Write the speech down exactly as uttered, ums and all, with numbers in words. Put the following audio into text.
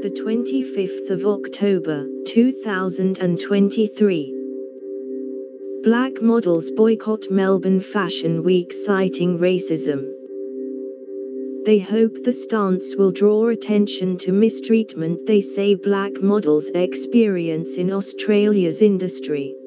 the twenty-fifth of October, two thousand twenty-three. Black models boycott Melbourne Fashion Week citing racism. They hope the stance will draw attention to mistreatment they say black models experience in Australia's industry.